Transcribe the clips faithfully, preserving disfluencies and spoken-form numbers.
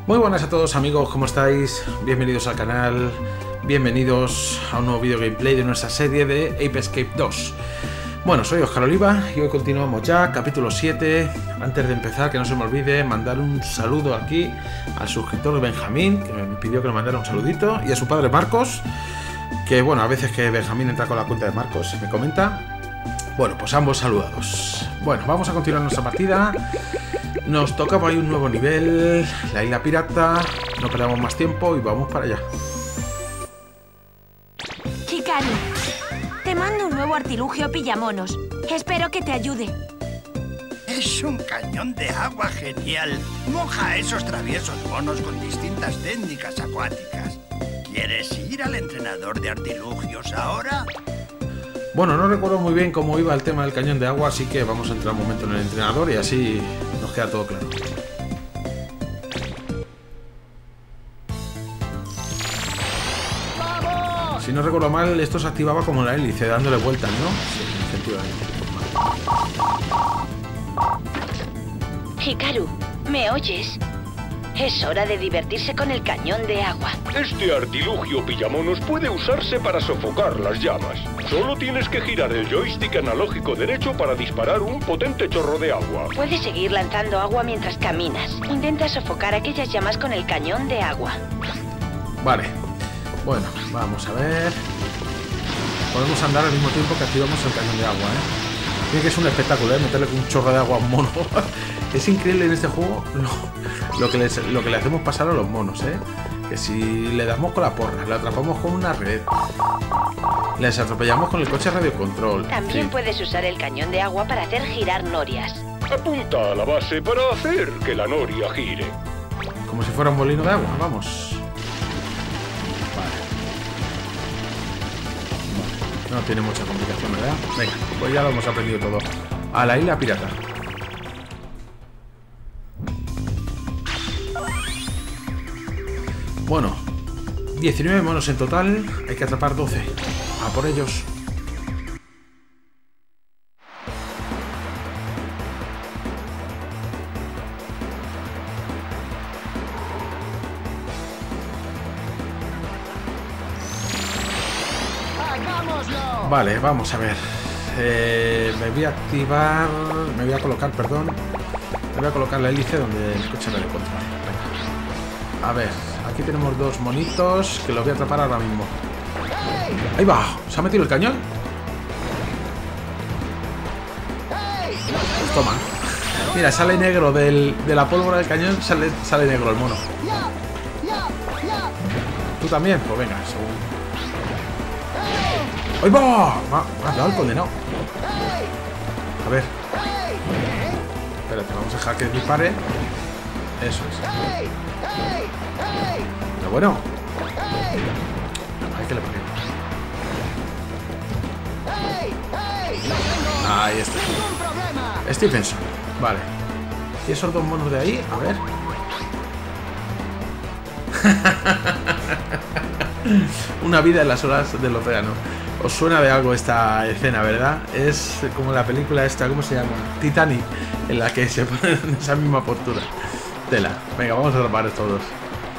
Muy buenas a todos amigos, ¿cómo estáis? Bienvenidos al canal, bienvenidos a un nuevo video gameplay de nuestra serie de Ape Escape dos. Bueno, soy Oscar Oliva y hoy continuamos ya, capítulo siete. Antes de empezar, que no se me olvide mandar un saludo aquí al suscriptor Benjamín, que me pidió que le mandara un saludito, y a su padre Marcos, que bueno, a veces que Benjamín entra con la cuenta de Marcos y me comenta. Bueno, pues ambos saludados. Bueno, vamos a continuar nuestra partida. Nos toca por ahí un nuevo nivel, la isla pirata. No perdamos más tiempo y vamos para allá. Hikaru, te mando un nuevo artilugio pillamonos. Espero que te ayude. Es un cañón de agua genial. Moja a esos traviesos monos con distintas técnicas acuáticas. ¿Quieres ir al entrenador de artilugios ahora? Bueno, no recuerdo muy bien cómo iba el tema del cañón de agua, así que vamos a entrar un momento en el entrenador y así nos queda todo claro. ¡Vamos! Si no recuerdo mal, esto se activaba como la hélice, dándole vueltas, ¿no? Sí, efectivamente. Hikaru, ¿me oyes? Es hora de divertirse con el cañón de agua. Este artilugio pillamonos puede usarse para sofocar las llamas. Solo tienes que girar el joystick analógico derecho para disparar un potente chorro de agua. Puedes seguir lanzando agua mientras caminas. Intenta sofocar aquellas llamas con el cañón de agua. Vale. Bueno, vamos a ver. Podemos andar al mismo tiempo que activamos el cañón de agua, ¿eh? Tiene que ser un espectáculo, ¿eh? Meterle un chorro de agua a un mono. Es increíble en este juego lo, lo, que les, lo que le hacemos pasar a los monos, ¿eh? Que si le damos con la porra, le atrapamos con una red, les atropellamos con el coche radiocontrol. También sí. Puedes usar el cañón de agua para hacer girar norias. Apunta a la base para hacer que la noria gire. Como si fuera un molino de agua, vamos. Vale. Vale. No tiene mucha complicación, ¿verdad? Venga, pues ya lo hemos aprendido todo. A la isla pirata. Bueno, diecinueve monos en total, hay que atrapar doce. A por ellos. Vale, vamos a ver. Eh, me voy a activar... Me voy a colocar, perdón. Me voy a colocar la hélice donde el coche no le control. Venga. A ver. Aquí tenemos dos monitos que los voy a atrapar ahora mismo. ¡Ahí va! ¿Se ha metido el cañón? Pues toma. Mira, sale negro del, de la pólvora del cañón, sale, sale negro el mono. ¿Tú también? Pues venga, según. ¡Ahí va! Me ha dado el condenado. A ver. Espérate, vamos a dejar que dispare. Eso es. Pero bueno. Hay que le ponemos. Ahí está. Stephenson. Vale. ¿Y esos dos monos de ahí? A ver. Una vida en las olas del océano. Os suena de algo esta escena, ¿verdad? Es como la película esta, ¿cómo se llama? Titanic, en la que se ponen en esa misma postura. Tela. Venga, vamos a atrapar estos dos.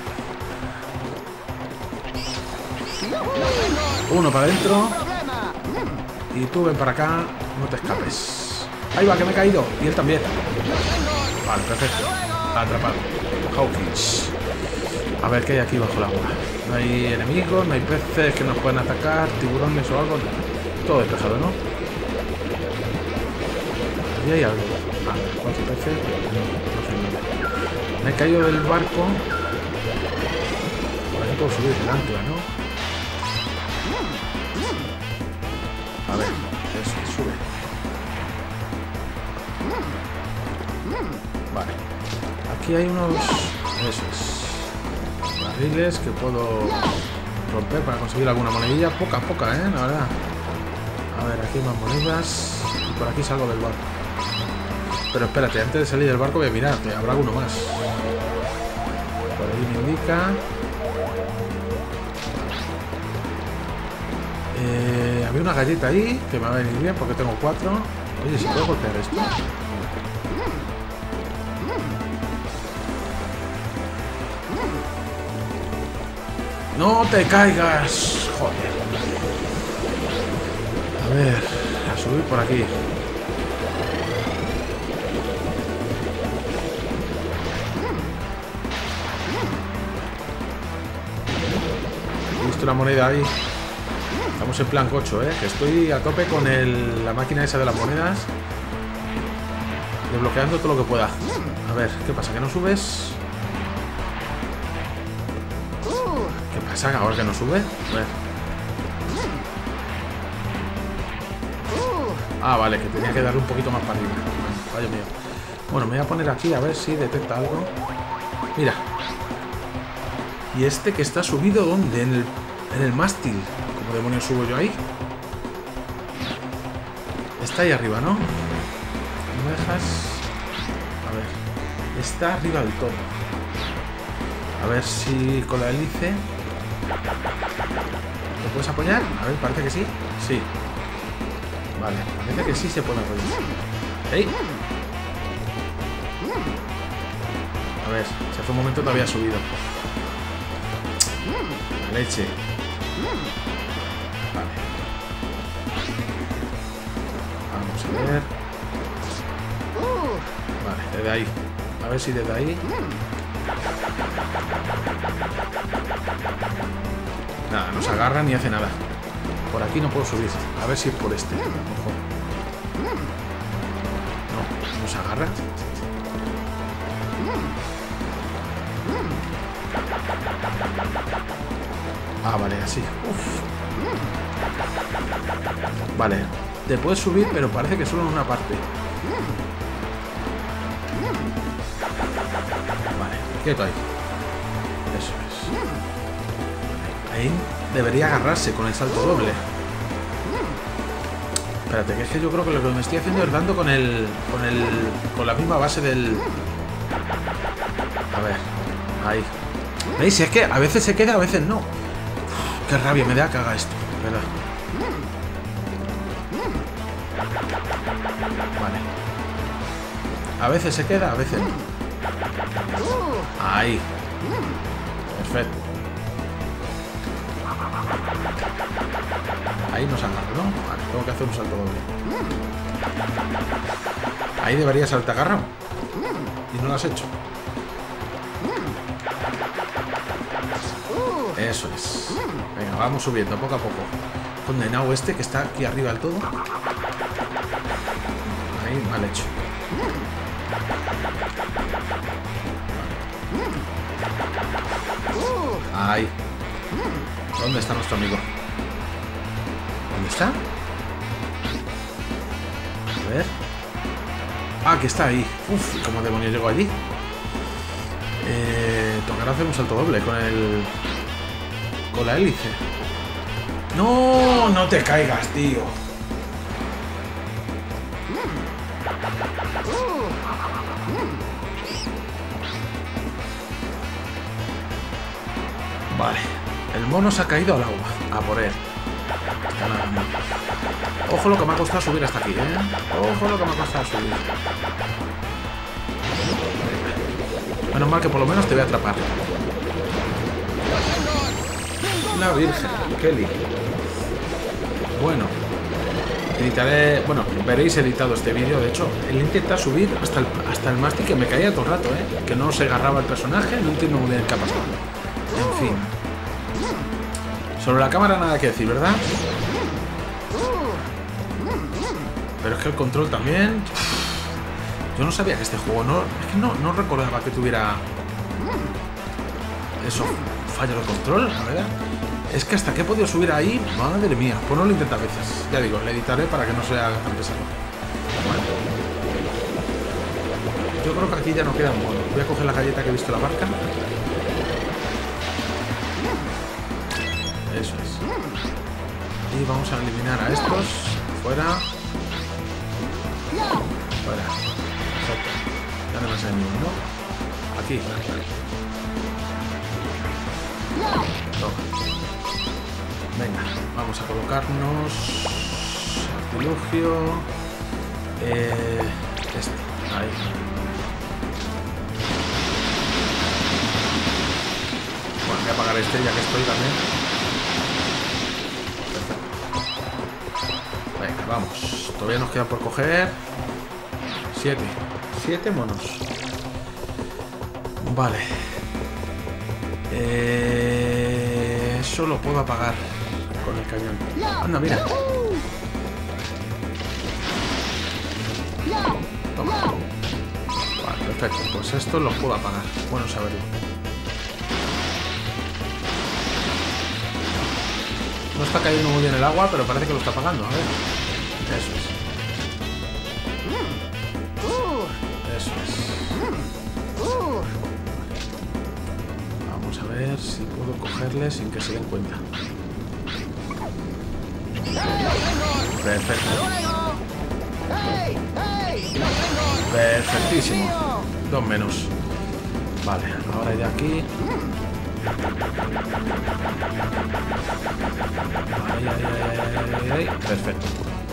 Uno para adentro. Y tú ven para acá. No te escapes. Ahí va, que me he caído. Y él también. Vale, perfecto. Atrapado. Hawkins. A ver qué hay aquí bajo el agua. No hay enemigos, no hay peces que nos puedan atacar, tiburones o algo. Todo despejado, ¿no? Aquí hay algo. Ah, cuatro peces. No, no sé nada. Me he caído del barco. Por aquí puedo subir el ancla, ¿no? A ver, eso, sube. Vale. Aquí hay unos... Esos barriles que puedo romper para conseguir alguna monedilla. Poca, poca, ¿eh? La verdad. A ver, aquí hay más monedas. Y por aquí salgo del barco. Pero espérate, antes de salir del barco voy a mirar, que habrá alguno más. Por ahí me indica... Eh, había una galleta ahí que me va a venir bien porque tengo cuatro. Oye, ¿se puede golpear esto? ¡No te caigas! Joder. A ver, a subir por aquí. He visto una moneda ahí. Estamos en plan cocho, ¿eh? Que estoy a tope con el, la máquina esa de las monedas. Desbloqueando todo lo que pueda. A ver, ¿qué pasa? ¿Que no subes? ¿Qué pasa? ¿Ahora que no sube? A ver. Ah, vale, que tenía que darle un poquito más para arriba. Vaya mío. Bueno, me voy a poner aquí a ver si detecta algo. Mira. ¿Y este que está subido dónde? En el, en el mástil. ¿Cómo demonios subo yo ahí? Está ahí arriba, ¿no? ¿Me dejas? A ver. Está arriba del todo. A ver si con la hélice... ¿Te puedes apoyar? A ver, parece que sí. Sí. Vale, parece que sí se puede apoyar. ¡Ey! A ver, si hace un momento te había subido. La leche. Vale. Vamos a ver. Vale, desde ahí. A ver si desde ahí. Nada, no se agarra ni hace nada. Por aquí no puedo subir. A ver si es por este. Ojo. No, no se agarra. Ah, vale, así. Uf. Vale, te puedes subir, pero parece que solo en una parte. Vale, quieto ahí. Eso es. Ahí debería agarrarse con el salto doble. Espérate, que es que yo creo que lo que me estoy haciendo es dando con el... Con el... Con la misma base del... A ver, ahí. ¿Veis? Es que a veces se queda, a veces no. Uf, qué rabia me da que haga esto, ¿verdad? Vale. A veces se queda, a veces no. Ahí. Perfecto. Ahí nos agarra, ¿no? Vale, tengo que hacer un salto doble. Ahí debería saltar agarrado. Y no lo has hecho. Eso es. Venga, vamos subiendo poco a poco. Condenado este que está aquí arriba del todo. Ahí, mal hecho. Ahí. ¿Dónde está nuestro amigo? ¿Dónde está? A ver. Ah, que está ahí. Uf, ¿cómo demonios llegó allí? Eh, tocará hacer un salto doble con el... Con la hélice. No, no te caigas, tío. Vale. El mono se ha caído al agua. A por él. Ojo lo que me ha costado subir hasta aquí, ¿eh? Ojo lo que me ha costado subir. Menos mal que por lo menos te voy a atrapar. La Virgen, Kelly. Bueno, editaré. Bueno, veréis editado este vídeo. De hecho, él intenta subir hasta el, hasta el mástil, que me caía todo el rato, ¿eh? Que no se agarraba el personaje. No entiendo muy bien qué ha pasado. En fin. Sobre la cámara nada que decir, ¿verdad? Pero es que el control también. Yo no sabía que este juego no. Es que no, no recordaba que tuviera. Eso. Fallo de control, la verdad. Es que hasta que he podido subir ahí, madre mía, pues no lo intenta a veces. Ya digo, le editaré para que no sea tan pesado. Bueno. Yo creo que aquí ya no queda un mono. Voy a coger la galleta que he visto en la barca. Eso es. Y vamos a eliminar a estos. Fuera. Fuera. Perfecto. Ya no me sale ninguno, ¿no? Aquí. Toma. Venga, vamos a colocarnos artilugio. Eh, este, ahí. Bueno, voy a apagar este ya que estoy también. Perfecto. Venga, vamos. Todavía nos queda por coger siete. Siete monos. Vale. Eh, eso lo puedo apagar con el cañón. Anda, mira. Toma. Vale, perfecto. Pues esto lo puedo apagar. Bueno saberlo. No está cayendo muy bien el agua, pero parece que lo está apagando. A ver. Eso es. Eso es. Vamos a ver si puedo cogerle sin que se den cuenta. Perfecto. Perfectísimo. Dos menos. Vale, ahora ya aquí. Ay, ay, ay, ay, ay. Perfecto.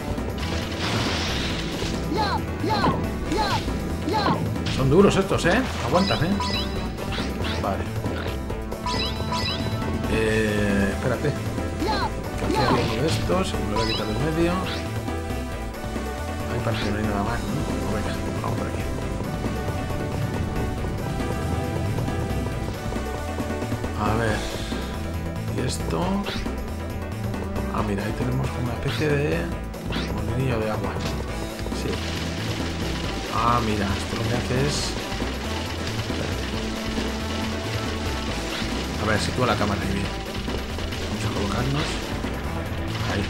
Son duros estos, ¿eh? Aguantan, ¿eh? Vale. Eh, espérate. Que aquí hay uno de estos. Me lo voy a quitar del medio. Ahí parece que no hay nada más, ¿no? No, venga, vamos por aquí. A ver. Y esto. Ah, mira, ahí tenemos una especie de molinillo de agua. Sí. Ah, mira, esto lo que hace es... A ver, sitúa la cámara ahí bien. Vamos a colocarnos. Ahí.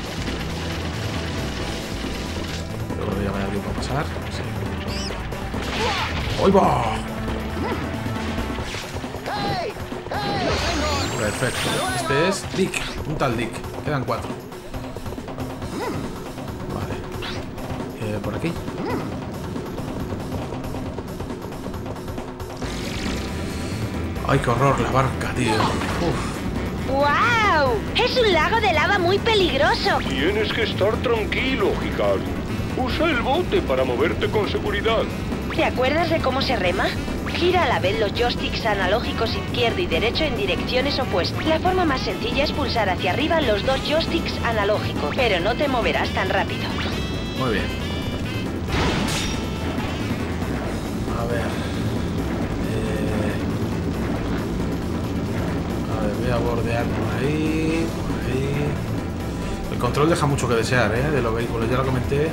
Luego ya vaya tiempo a pasar. Sí. ¡Ahí va! Perfecto. Este es Dick. Un tal Dick. Quedan cuatro. Vale. Eh, por aquí. ¡Ay, qué horror! La barca, tío. Uf. ¡Guau! Es un lago de lava muy peligroso. Tienes que estar tranquilo, Hikaru. Usa el bote para moverte con seguridad. ¿Te acuerdas de cómo se rema? Gira a la vez los joysticks analógicos izquierdo y derecho en direcciones opuestas. La forma más sencilla es pulsar hacia arriba los dos joysticks analógicos, pero no te moverás tan rápido. Muy bien. A ver. Eh... A ver, voy a bordear por ahí, por ahí. El control deja mucho que desear, ¿eh? De los vehículos, ya lo comenté.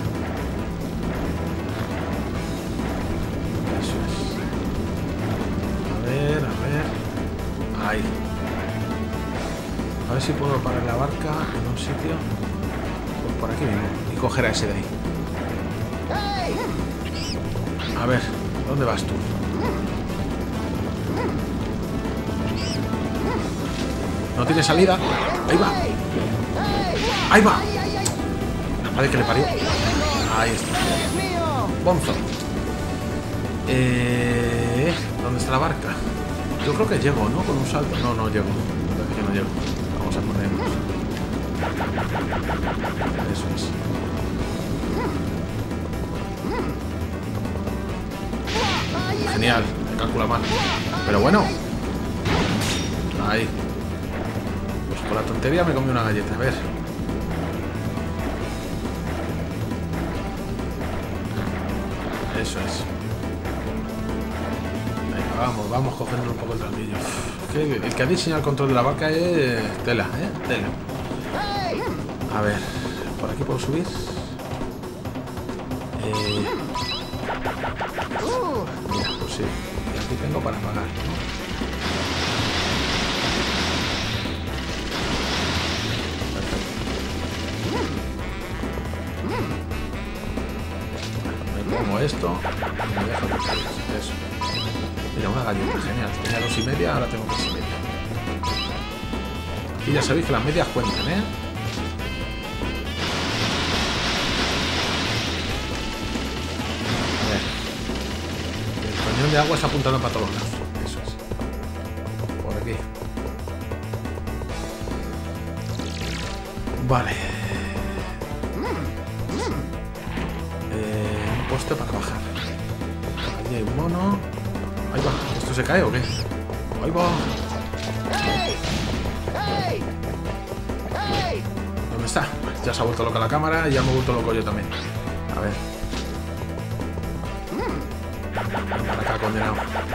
Eso es. A ver, a ver. Ahí. A ver si puedo parar la barca en un sitio. Pues por aquí mismo. Y coger a ese de ahí. A ver, ¿dónde vas tú? No tiene salida. Ahí va. Ahí va. La madre que le parió. Ahí está. Bonzo. Eh, ¿Dónde está la barca? Yo creo que llego, ¿no? Con un salto. No, no llego. Parece que no llego. Vamos a ponernos. Eso es. Genial. Me calcula mal. Pero bueno. Ahí. Pues por la tontería me comí una galleta. A ver. Eso es. Venga, vamos, vamos cogiendo un poco el tranquillo. Que el que ha diseñado el control de la barca es tela, ¿eh? Tela. A ver, ¿por aquí puedo subir? Eh... Mira, pues sí. Y aquí tengo para pagar, ¿no? Como esto, me dejo de eso. Mira, una galleta, genial. Tenía dos y media, ahora tengo dos y media. Y ya sabéis que las medias cuentan, ¿eh? A ver. El cañón de agua está apuntando para todos lados. Eso es. Por aquí. Vale. Poste para bajar. Allí hay un mono. Ahí va. ¿Esto se cae o qué? Ahí va. está. Ya se ha vuelto loca la cámara y ya me he vuelto loco yo también. A ver. Ven para acá, condenado.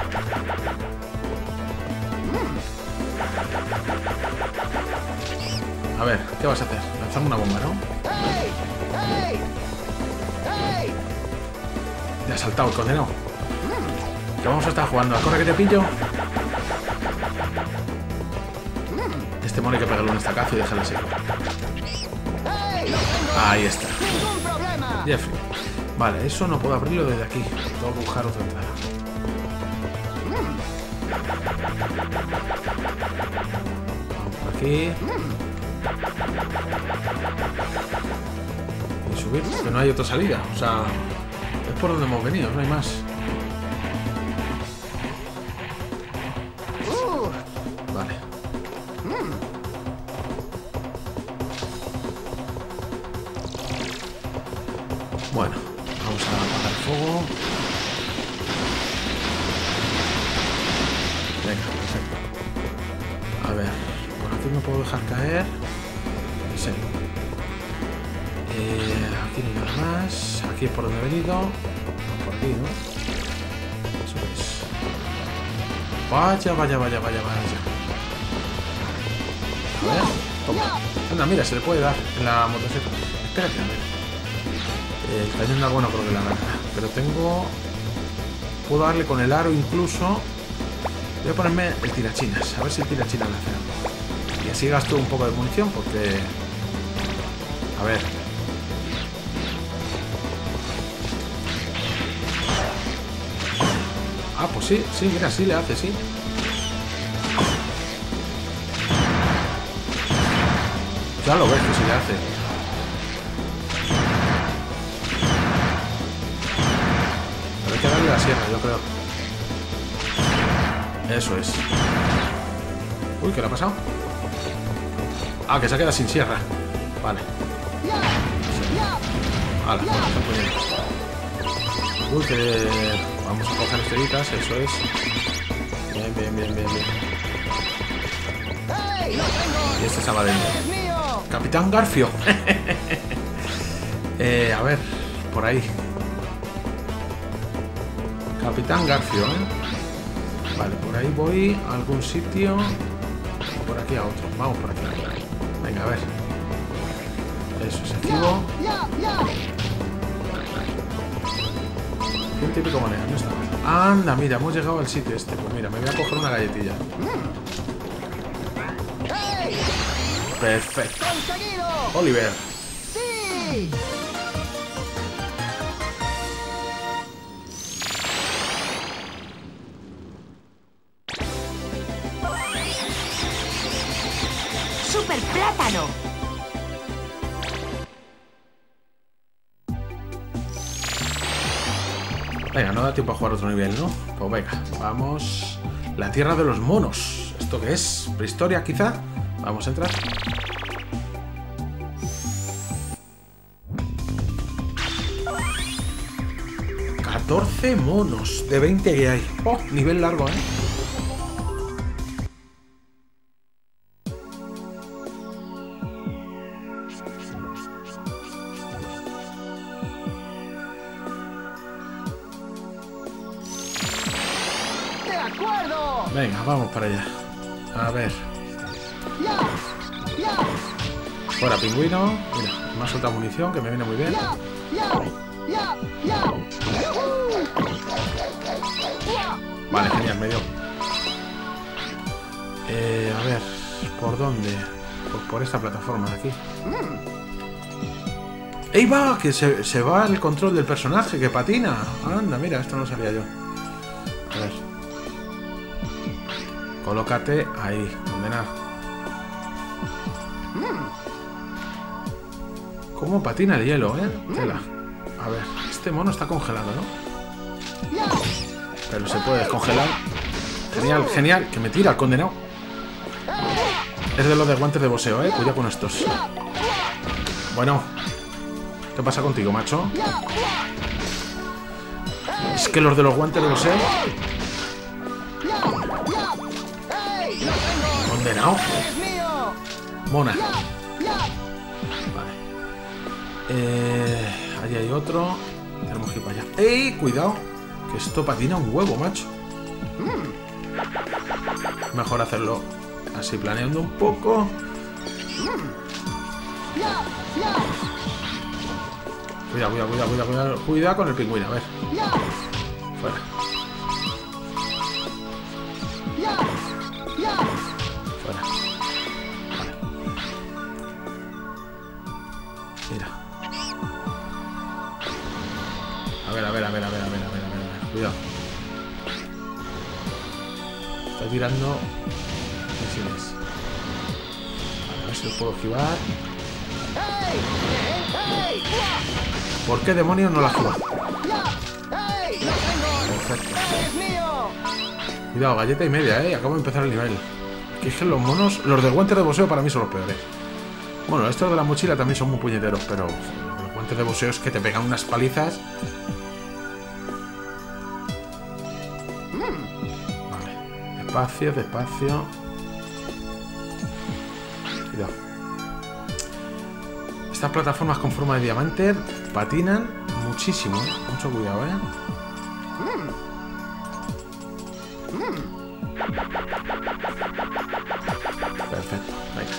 A ver, ¿qué vas a hacer? Lanzarme una bomba, ¿no? Ya ha saltado el condenado. ¿Qué vamos a estar jugando? ¿A corre que te pillo? Este mono hay que pegarle un estacazo y dejarle seco. Ahí está. Jeffrey. Vale, eso no puedo abrirlo desde aquí. Tengo que buscar otra entrada. Vamos por aquí. Y subir, que no hay otra salida. O sea, es por donde hemos venido, no hay más. Vale. Bueno, vamos a apagar el fuego. Venga, perfecto. A ver, por aquí no puedo dejar caer. Sí. Eh, aquí no hay nada más. Aquí es por donde he venido. No, por aquí, ¿no? Eso es. Vaya, vaya, vaya, vaya, vaya. A ver, toma. Anda, mira, se le puede dar en la motocicleta. Espérate, a ver. El cañón de bueno creo que la gana. Pero tengo... Puedo darle con el aro incluso. Voy a ponerme el tirachinas. A ver si el tirachinas me hace algo. Y así gasto un poco de munición porque... A ver. Ah, pues sí, sí, mira, sí le hace, sí. Ya lo ves que sí le hace. Pero hay que darle la sierra, yo creo. Eso es. Uy, ¿qué le ha pasado? Ah, que se ha quedado sin sierra. Vale. Hala, bueno, está muy bien. Uy, que... Vamos a coger estrellitas, eso es. Bien, bien, bien, bien, bien. Y este estaba dentro. Capitán Garfio. eh, a ver, por ahí. Capitán Garfio, ¿eh? Vale, por ahí voy a algún sitio. Por aquí a otro. Vamos por aquí. Venga, a ver. Eso es activo. Un típico moneda, no está mal. Anda, mira, hemos llegado al sitio este. Pues mira, me voy a coger una galletilla. Perfecto. Oliver. ¡Sí! ¡Super plátano! Venga, no da tiempo a jugar otro nivel, ¿no? Pues venga, vamos. La tierra de los monos. ¿Esto qué es? ¿Prehistoria quizá? Vamos a entrar. catorce monos de veinte que hay. Oh, nivel largo, ¿eh? ¡De acuerdo! Venga, vamos para allá. A ver. ¡Ya! ¡Ya! Fuera pingüino. Mira, me ha soltado munición que me viene muy bien. ¡Ya! ¡Ya! ¡Ya! ¡Ya! Vale, genial, me dio. Eh, a ver, ¿por dónde? Pues por esta plataforma de aquí. ¡Ey, va! Que se, se va el control del personaje, que patina. Anda, mira, esto no sabía yo. A ver. Colócate ahí, condena. ¿Cómo patina el hielo, eh? Tela. A ver, este mono está congelado, ¿no? Pero se puede descongelar. Genial, genial. Que me tira el condenado. Es de los de guantes de boxeo, eh. Cuidado con estos. Bueno. ¿Qué pasa contigo, macho? Es que los de los guantes de boxeo... Condenado. Mona. Eh, allí hay otro. Tenemos que ir para allá. ¡Ey! Cuidado. Que esto patina un huevo, macho. Mejor hacerlo así, planeando un poco. Cuidado, cuidado, cuidado, cuidado, cuidado. Cuidado con el pingüino, a ver. Fuera. Fuera. Vale. Mira. A ver, a ver, a ver, a ver, a ver, a ver, a ver, a ver. Cuidado. Está tirando misiles. Vale, a ver si lo puedo esquivar. ¿Por qué demonios no la esquiva? Perfecto. Cuidado, galleta y media, eh. Acabo de empezar el nivel. Que es que los monos, los del guante de boxeo para mí son los peores. Bueno, estos de la mochila también son muy puñeteros, pero los guantes de boxeo es que te pegan unas palizas. Vale, despacio, despacio. Cuidado. Estas plataformas con forma de diamante patinan muchísimo, ¿eh? Mucho cuidado, ¿eh? Perfecto, venga.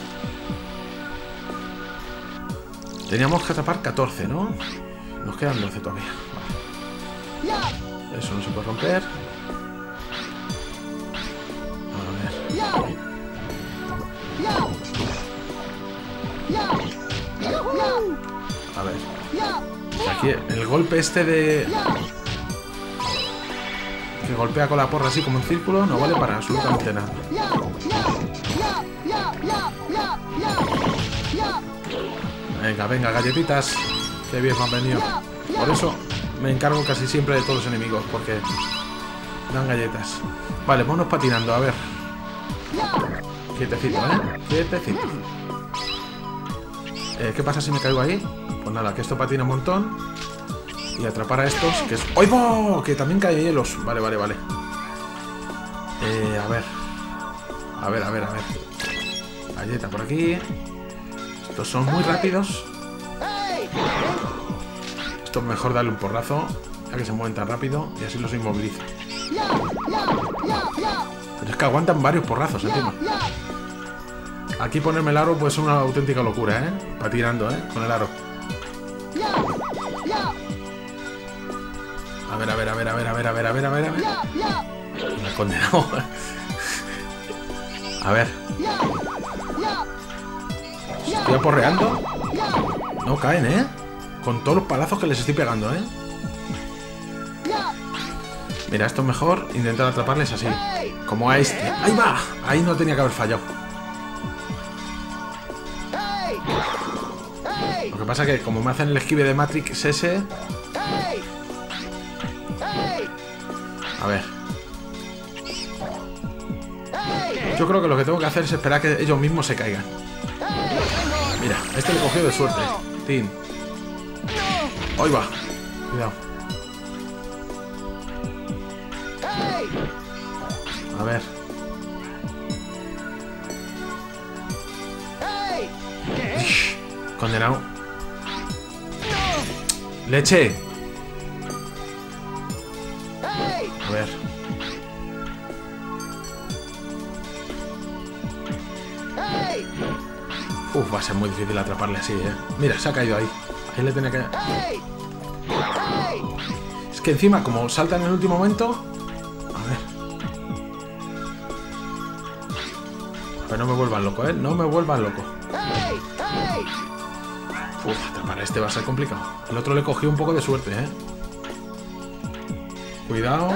Teníamos que atrapar catorce, ¿no? Nos quedan doce todavía. Vale. Eso no se puede romper. A ver. A ver. Aquí el golpe este de... que golpea con la porra así como en círculo no vale para absolutamente nada. Venga, venga, galletitas. Qué bien me han venido. Por eso me encargo casi siempre de todos los enemigos, porque dan galletas. Vale, monos patinando, a ver. Quietecito, ¿eh? Quietecito. Eh, ¿Qué pasa si me caigo ahí? Pues nada, que esto patina un montón. Y atrapar a estos, que es... ¡Oigo! Que también cae hielos. Vale, vale, vale. Eh, a ver. A ver, a ver, a ver. Galleta por aquí. Estos son muy rápidos. Esto es mejor darle un porrazo, ya que se mueven tan rápido, y así los inmoviliza. Pero es que aguantan varios porrazos encima. Aquí ponerme el aro pues es una auténtica locura, ¿eh? Va tirando, ¿eh? Con el aro. A ver, a ver, a ver, a ver, a ver, a ver, a ver, a ver, a ver. Me he condenado. A ver. Estoy aporreando. No caen, ¿eh? Con todos los palazos que les estoy pegando, ¿eh? Mira, esto es mejor intentar atraparles así. Como a este. ¡Ahí va! Ahí no tenía que haber fallado. Lo que pasa es que como me hacen el esquive de Matrix ese... A ver. Yo creo que lo que tengo que hacer es esperar que ellos mismos se caigan. Mira, este le cogió de suerte. Tin. ¡Ahí va! Cuidado. A ver. Ush, condenado. ¡Leche! A ver. Uf, va a ser muy difícil atraparle así, ¿eh? Mira, se ha caído ahí. Ahí le tenía que... Es que encima, como salta en el último momento... A ver. A ver, no me vuelvan loco, ¿eh? No me vuelvan loco. Uf, atrapar a este va a ser complicado. El otro le cogió un poco de suerte, ¿eh? Cuidado.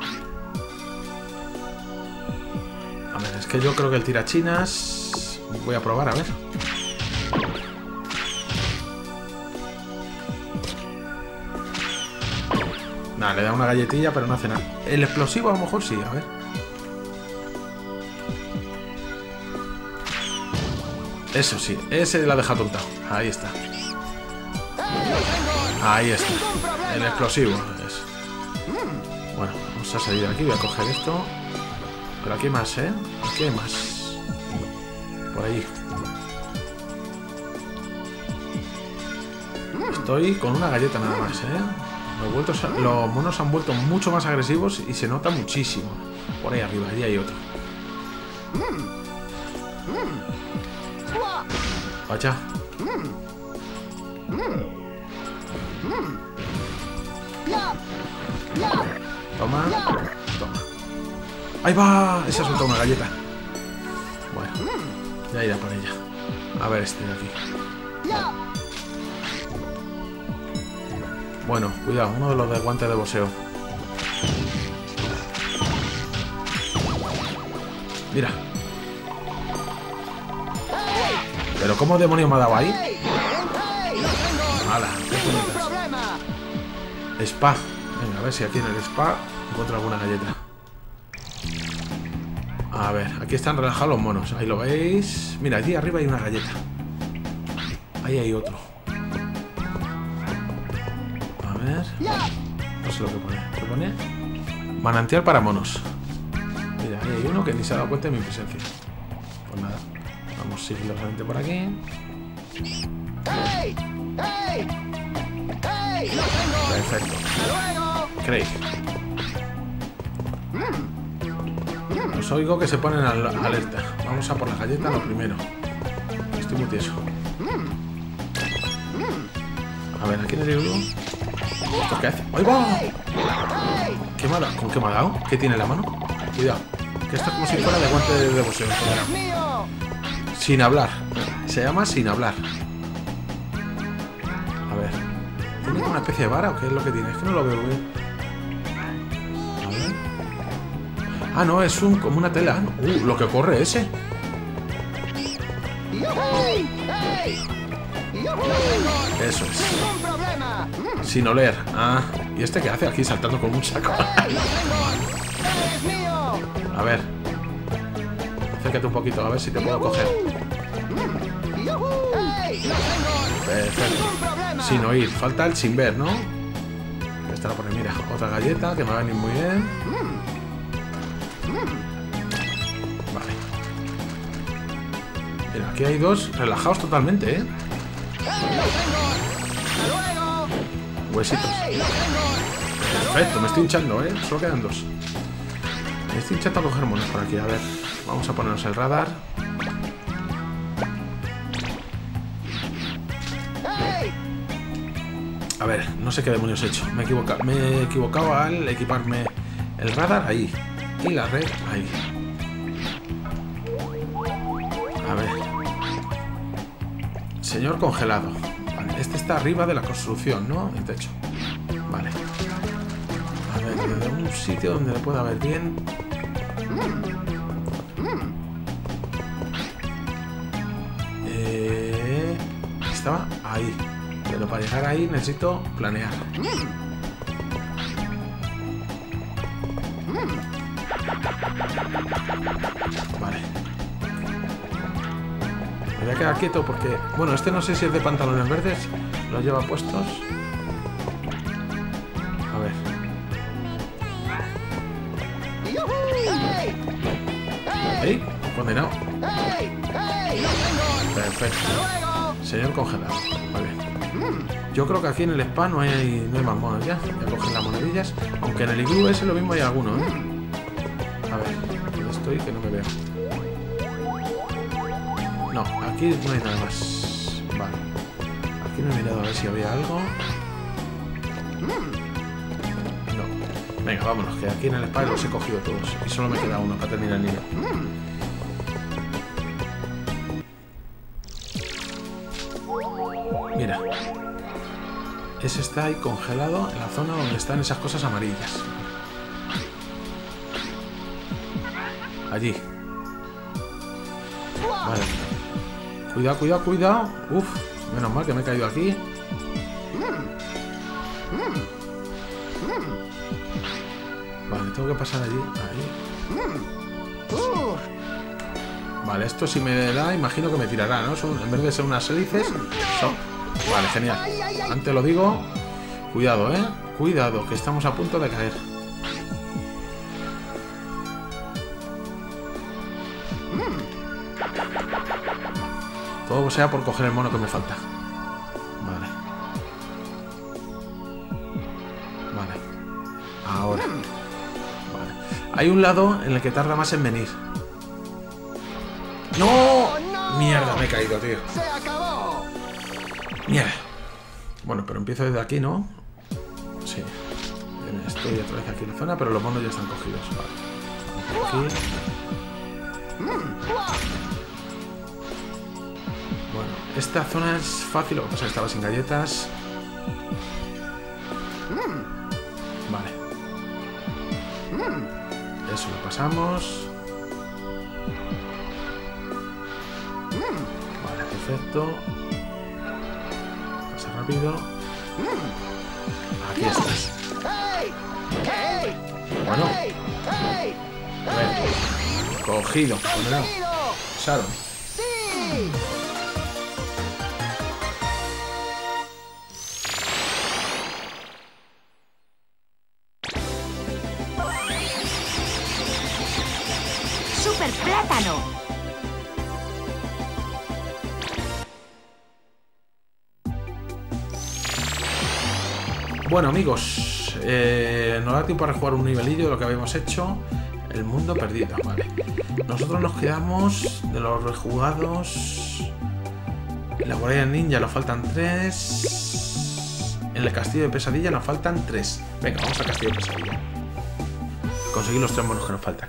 A ver, es que yo creo que el tirachinas... Voy a probar, a ver. Nada, le da una galletilla, pero no hace nada. El explosivo a lo mejor sí, a ver. Eso sí, ese la deja tontado. Ahí está. Ahí está. El explosivo es. Bueno, vamos a salir de aquí. Voy a coger esto. Pero aquí hay más, ¿eh? Aquí hay más. Por ahí. Estoy con una galleta nada más, ¿eh? Los, vueltos, los monos han vuelto mucho más agresivos y se nota muchísimo. Por ahí arriba, allí hay otro. Vaya. Toma. Toma. ¡Ahí va! Esa ha soltado una galleta. Bueno, ya irá por ella. A ver este de aquí. Bueno, cuidado, uno de los de guantes de boxeo. Mira. ¿Pero cómo demonios me ha dado ahí? ¡Hala! ¿Qué puñetas? Spa. Venga, a ver si aquí en el spa encuentro alguna galleta. A ver, aquí están relajados los monos. Ahí lo veis. Mira, allí arriba hay una galleta. Ahí hay otro. A ver. No sé lo que pone. ¿Qué pone? Manantial para monos. Mira, ahí hay uno que ni se ha dado cuenta de mi presencia. Pues nada. Vamos sigilosamente por aquí. Perfecto. Craig. Os oigo que se ponen al alerta. Vamos a por la galleta lo primero. Estoy muy tieso. A ver, aquí en el libro. ¿Esto qué hace? ¡Ahí va! ¿Qué me ha dado? ¿Con qué me ha dado? ¿Qué tiene en la mano? Cuidado. Que esto es como si fuera de guante de, de boxeo. Sin hablar. Se llama sin hablar. A ver. ¿Tiene una especie de vara o qué es lo que tiene? Es que no lo veo bien. A ver. Ah, no, es un como una tela. Uh, lo que corre ese. Eso es. Sin oler. Ah, ¿y este qué hace aquí saltando con un saco? A ver. Acércate un poquito, a ver si te puedo coger. Perfecto. Sin oír. Falta el sin ver, ¿no? Esta la pone, mira, otra galleta que me va a venir muy bien. Vale. Mira, aquí hay dos relajados totalmente, ¿eh? Huesitos. Perfecto, me estoy hinchando, ¿eh? Solo quedan dos. Me estoy hinchando a coger monos por aquí. A ver, vamos a ponernos el radar. A ver, no sé qué demonios he hecho. Me he equivocado, me he equivocado al equiparme el radar ahí. Y la red ahí. A ver. Señor congelado. Vale, este está arriba de la construcción, ¿no? El techo. Vale. A ver, desde un sitio donde le pueda ver bien. Eh, estaba ahí. Pero para llegar ahí necesito planear. Vale. Me voy a quedar quieto porque... Bueno, este no sé si es de pantalones verdes. Los lleva puestos. A ver. ¿Ey? Condenado. Perfecto. Señor congelado. Vale. Yo creo que aquí en el spa no hay, no hay más monos ya. Ya cogen las monedillas. Aunque en el iglú ese lo mismo hay alguno, ¿eh? A ver, ¿dónde estoy? Que no me veo. No, aquí no hay nada más. Vale. Aquí no he mirado a ver si había algo. No. Venga, vámonos, que aquí en el spa los he cogido todos. Y solo me queda uno para terminar el nivel. Mira. Ese está ahí congelado en la zona donde están esas cosas amarillas. Allí. Vale. Cuidado, cuidado, cuidado. Uf, menos mal que me he caído aquí. Vale, tengo que pasar allí. Ahí. Vale, esto si me da, imagino que me tirará, ¿no? Son, en vez de ser unas hélices, son... Vale, genial. Antes lo digo. Cuidado, ¿eh? Cuidado, que estamos a punto de caer. Todo sea por coger el mono que me falta. Vale. Vale. Ahora. Vale. Hay un lado en el que tarda más en venir. ¡No! ¡Oh, no! Mierda, me he caído, tío. ¡Se acabó! Mierda. Bueno, pero empiezo desde aquí, ¿no? Sí. Bien, estoy otra vez aquí en la zona, pero los monos ya están cogidos. Vale. Aquí. Bueno, esta zona es fácil, lo que pasa es que estaba sin galletas. Vale. Eso lo pasamos. Vale, perfecto. Pasa rápido. Aquí estás. ¡Hey! ¡Hey! Bueno. ¡Hey! ¡Hey! A ver. Cogido. Condenado. ¡Conseguido! Sharon. ¡Sí! ¡Super plátano! Bueno, amigos, eh, nos da tiempo para jugar un nivelillo de lo que habíamos hecho. El mundo perdido, vale. Nosotros nos quedamos de los rejugados. En la guardia ninja nos faltan tres. En el castillo de pesadilla nos faltan tres. Venga, vamos al castillo de pesadilla. Conseguir los tres monos que nos faltan.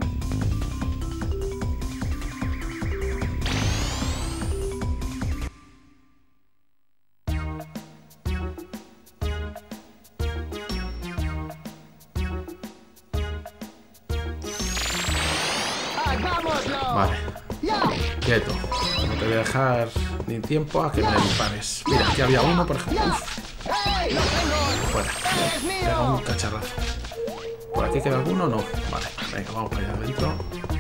¡Hagámoslo! Vale, ¡Ya! quieto. No te voy a dejar ni tiempo a que me dispares. Mira, aquí había uno, por ejemplo. ¡Ya! Uf, ¡Hey! ¡Lo tengo! fuera. ¡Es Pega un mío! cacharrazo. ¿Por aquí queda alguno o no? Vale, venga, vamos para allá adentro.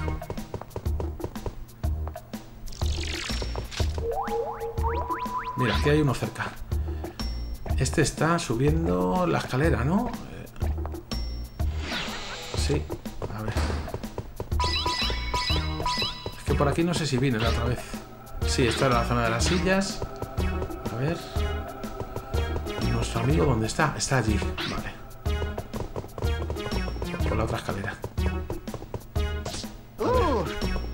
Mira, aquí hay uno cerca. Este está subiendo la escalera, ¿no? Eh, Sí, a ver. Es que por aquí no sé si vine la otra vez. Sí, esta era la zona de las sillas. A ver. ¿Y nuestro amigo dónde está? Está allí, vale. Por la otra escalera. ¡Uh!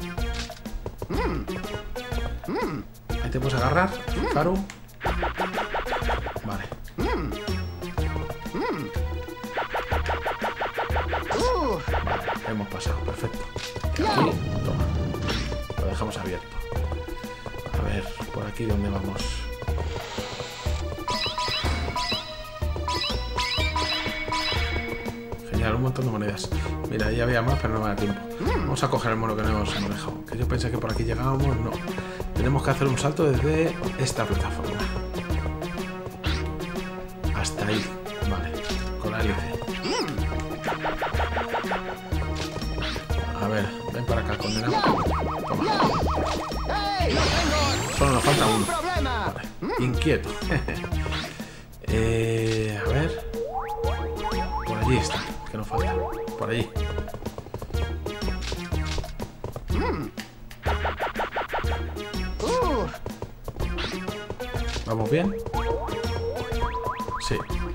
Ahí te puedes agarrar, Haru. Vale. ¡Uh! Vale, hemos pasado, perfecto. Y aquí, toma. Lo dejamos abierto. A ver, por aquí dónde vamos. Genial, un montón de monedas. Mira, ahí había más, pero no me da tiempo. Vamos a coger el mono que no hemos dejado. Que yo pensé que por aquí llegábamos, no. Tenemos que hacer un salto desde esta plataforma. Hasta ahí. Vale, con la hélice. A ver, ven para acá, condenado. Toma. ¡Hey! ¡Lo tengo! Solo nos falta ¡Sin uno. problema! Vale. Inquieto. eh, a ver. Por allí está, que nos falta. Por allí. ¡Uh! ¿Vamos bien? Sí.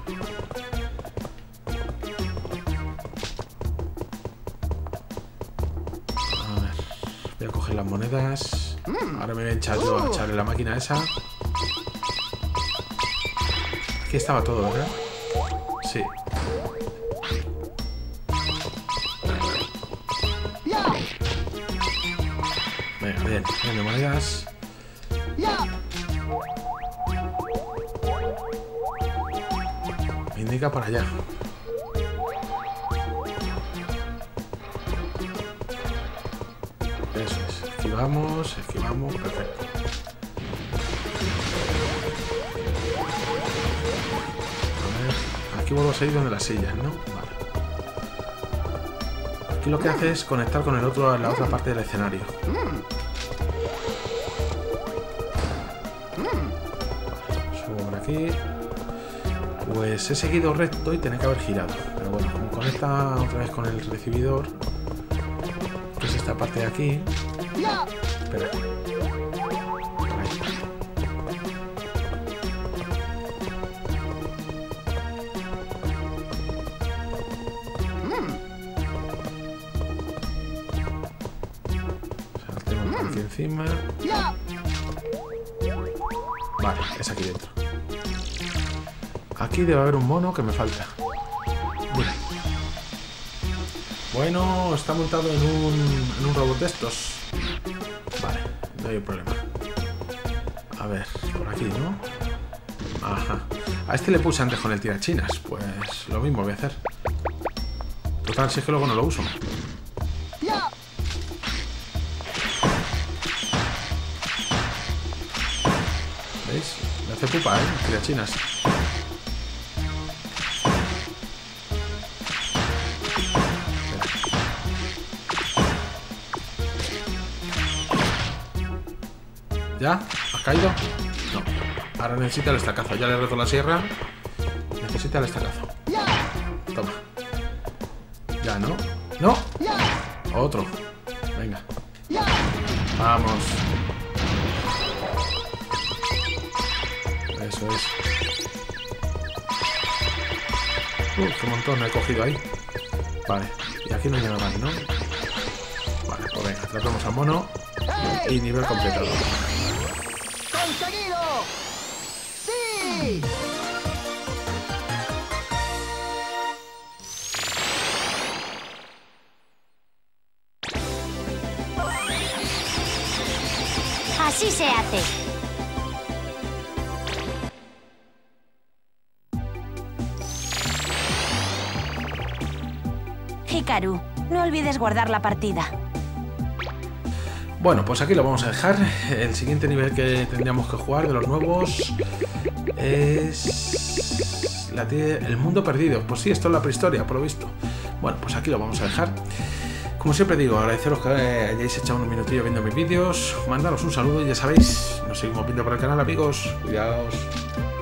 A ver. Voy a coger las monedas. Ahora me voy a echar yo a echarle la máquina esa. Aquí estaba todo, ¿verdad? Sí. ¡Ya! Venga, bien. Bien de monedas. ¡Ya! Me indica para allá. Eso es. Esquivamos, esquivamos. Perfecto. A ver. Aquí vuelvo a salir donde las sillas, ¿no? Vale. Aquí lo que hace es conectar con el otro, la otra parte del escenario. Subo por aquí. Pues he seguido recto y tenía que haber girado. Pero bueno, como conecta otra vez con el recibidor, que es esta parte de aquí. ¡Ya! Espera. Por ahí. aquí encima. Ya. Vale, es aquí dentro. Aquí debe haber un mono que me falta. Mira. Bueno, está montado en un, en un robot de estos. Vale, no hay problema. A ver, por aquí, ¿no? Ajá. A este le puse antes con el tirachinas. Pues lo mismo voy a hacer. Total, si es que luego no lo uso. Ya. ¿Veis? Me hace pupa, ¿eh? Tirachinas. ¿Ya? ¿Has caído? No. Ahora necesita el estacazo. Ya le he roto la sierra. Necesita el estacazo. Ya. Toma. Ya, ¿no? ¡No! Ya. Otro. Venga. Ya. Vamos. Eso es. Uh, qué montón he cogido ahí. Vale. Y aquí no hay nada más, ¿no? Vale, pues venga. Tratamos al mono. ¡Ey! Y nivel completado. ¡Conseguido! ¡Sí! Así se hace. Hikaru, no olvides guardar la partida. Bueno, pues aquí lo vamos a dejar. El siguiente nivel que tendríamos que jugar de los nuevos es la tie- el mundo perdido. Pues sí, esto es la prehistoria, por lo visto. Bueno, pues aquí lo vamos a dejar. Como siempre digo, agradeceros que hayáis echado un minutillo viendo mis vídeos. Mandaros un saludo y ya sabéis, nos seguimos viendo por el canal, amigos. Cuidaos.